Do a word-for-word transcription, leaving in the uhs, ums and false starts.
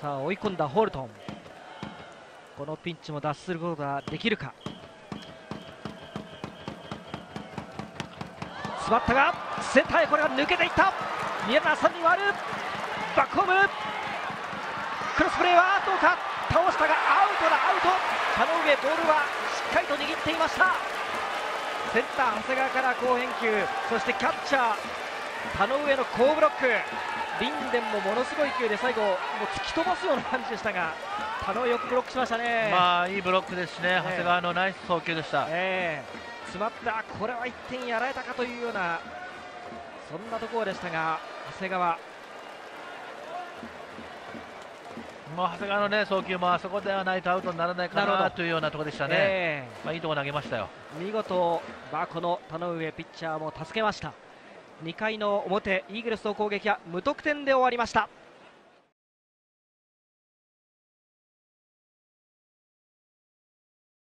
さあ追い込んだホールトン、このピンチも脱することができるか。詰まったがセンターへ、これが抜けていった。宮田さんに割るバックホーム、クロスプレーはどうか、倒したがアウトだ、アウト。田上、ボールはしっかりと握っていました。センター長谷川から好返球、そしてキャッチャー田上の好ブロック、リンデンもものすごい勢いで最後もう突き飛ばすような感じでしたが、田上よくブロックしましたね。 まあいいブロックですしね、 えー、 長谷川のナイス送球でした。 えー、詰まった、これはいってんやられたかというようなそんなところでしたが、長谷川もう長谷川の、ね、送球もあそこではないとアウトにならないかなというようなところでしたね。えー、まあいいところ投げましたよ。 見事、まあ、この田上ピッチャーも助けました。にかいの表、イーグルスの攻撃は無得点で終わりました。